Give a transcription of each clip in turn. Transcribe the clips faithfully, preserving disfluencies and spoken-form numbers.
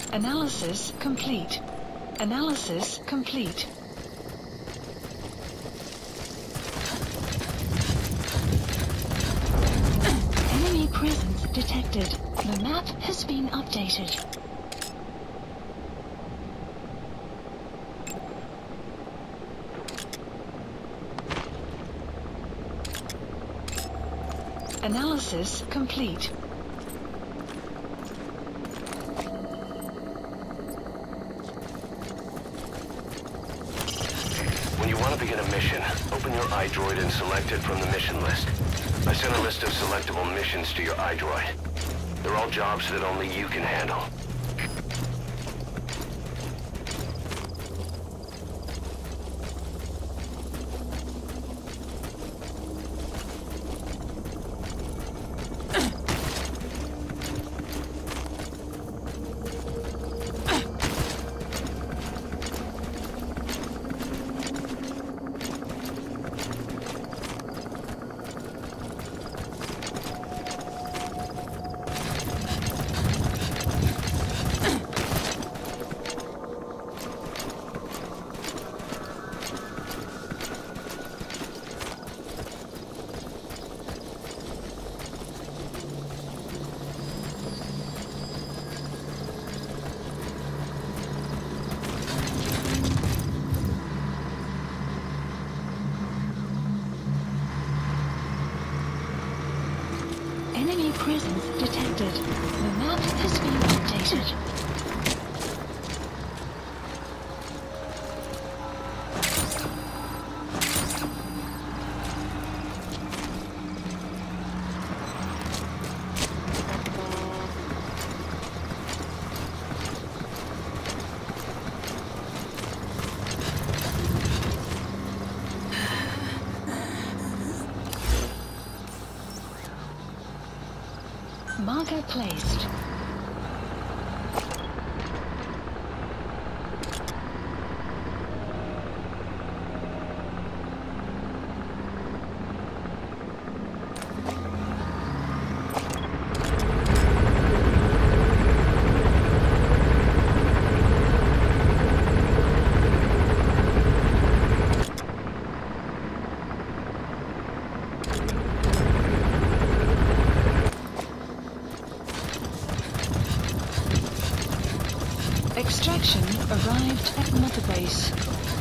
Analysis complete. Analysis complete. Enemy presence detected. The map has been updated. Analysis complete. When you want to begin a mission, open your iDroid and select it from the mission list. I sent a list of selectable missions to your iDroid. They're all jobs that only you can handle. Enemy presence detected. The map has been updated. Marker placed. Extraction arrived at Mother Base.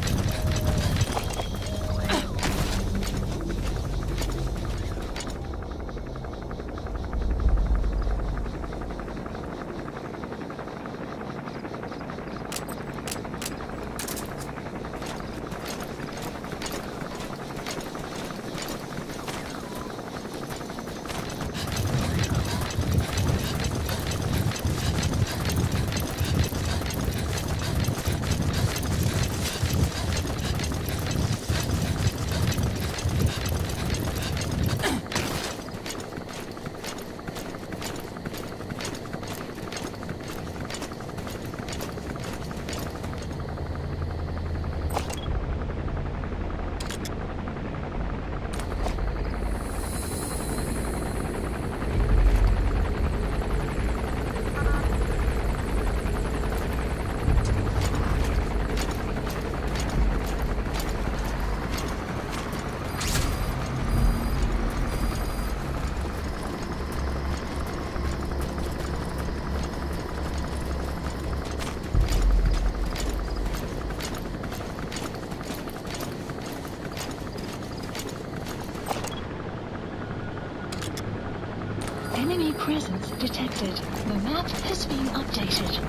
Enemy presence detected. The map has been updated.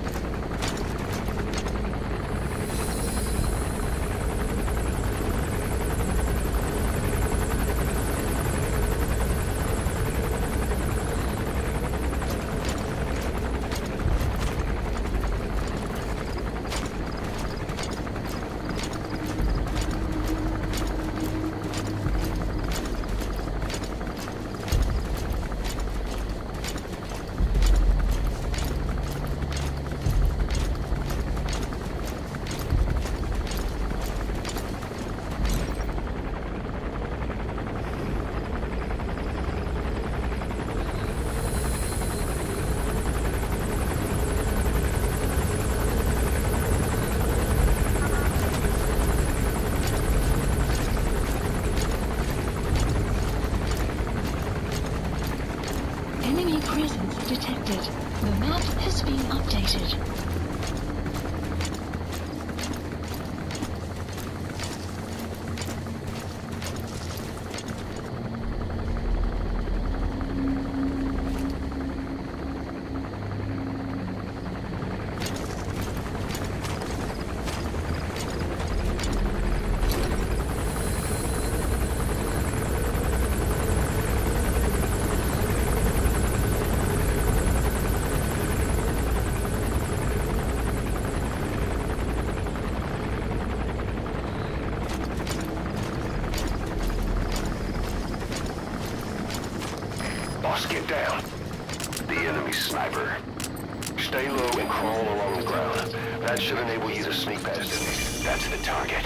down. The enemy sniper. Stay low and crawl along the ground. That should enable you to sneak past him. That's the target.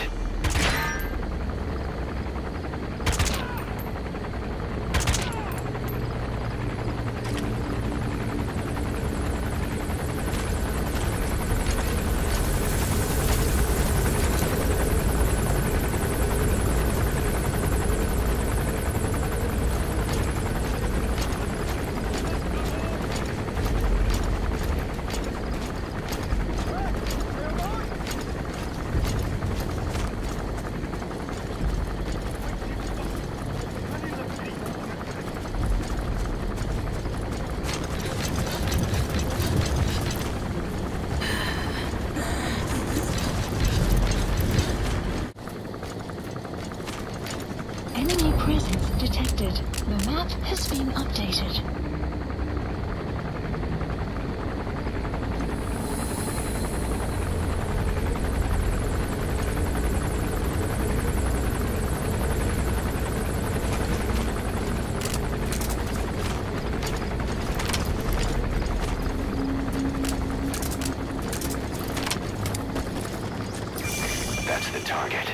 Enemy presence detected. The map has been updated. That's the target.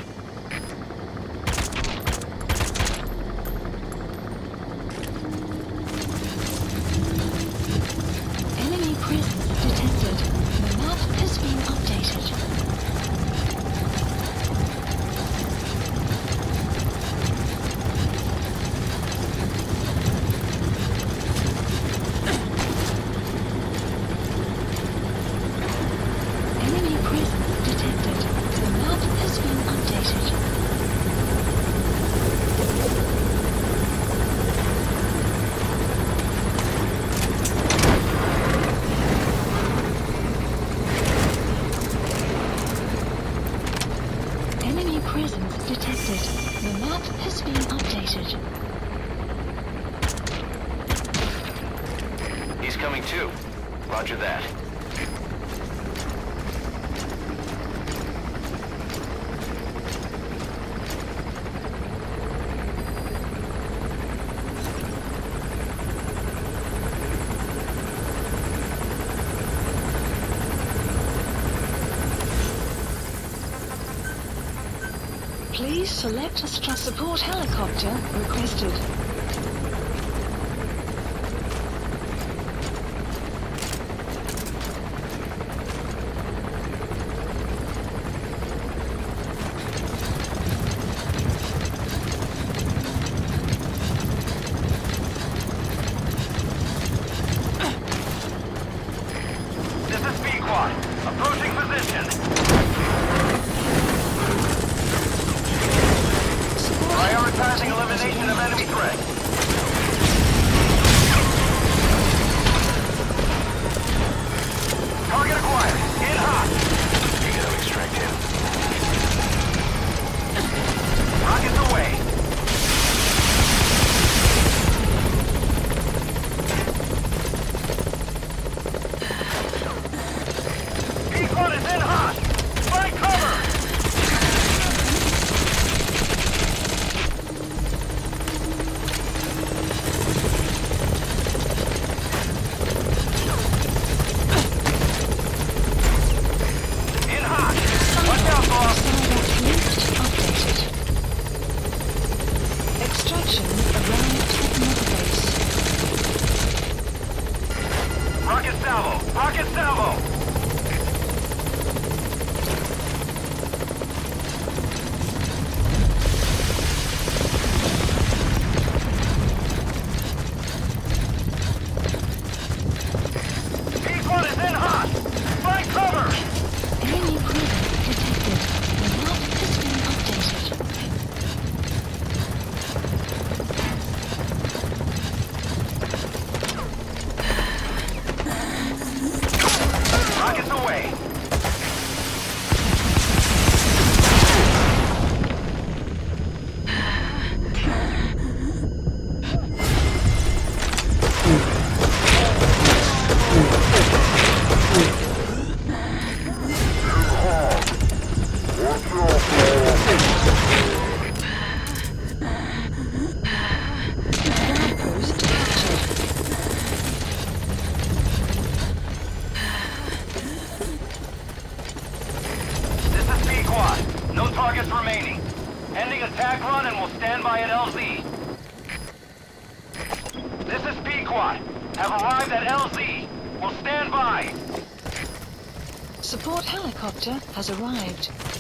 Enemy presence detected. The map has been updated. Enemy presence detected. The map has been updated. Enemy presence detected. The map has been updated. He's coming too. Roger that. Please select a stru- support helicopter requested. This is B-Quad. Approaching position. Prioritizing elimination of enemy threat. targets remaining. Ending attack run and we'll stand by at L Z. This is Pequod. Have arrived at L Z. We'll stand by. Support helicopter has arrived.